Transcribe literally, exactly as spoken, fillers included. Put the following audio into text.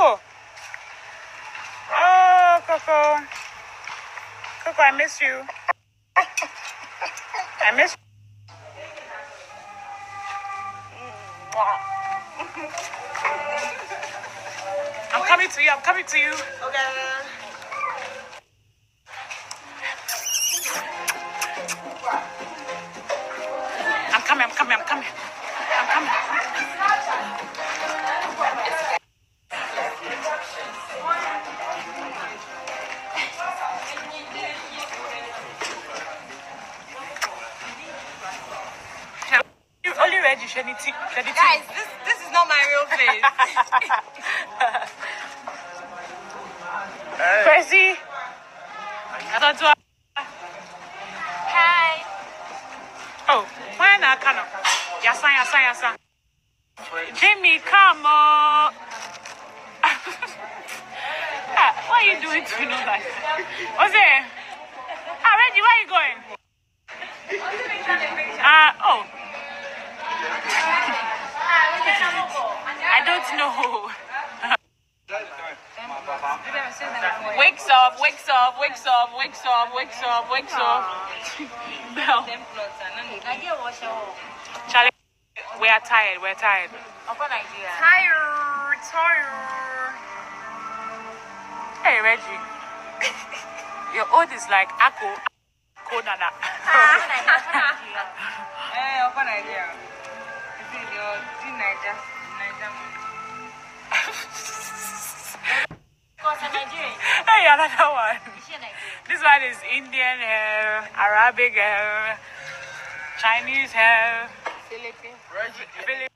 Coco. Oh, Coco. Coco, I miss you. I miss you. I'm coming to you. I'm coming to you. Okay. I'm coming. I'm coming. I'm coming. I'm coming. You only read you should eat. Guys, this this is not my real face. Crazy. I don't do. Hi. Oh, why not? Kind of. Yasa, yasa, yasa. Jimmy, come on. Ah, what are you doing to know that? What's it? Ah, Reggie, where are you going? Ah, uh, oh. I don't know. Wakes up, wakes up, wakes up, wakes up, wakes up, wakes up. Bell. Charlie, we are tired, we're tired. Tired, tired. Hey, Reggie. Your old is like Ako. Ako Nana. Hey, open idea. Hey, another one. This one is Indian hair, Arabic hair, Chinese hair, Philippine.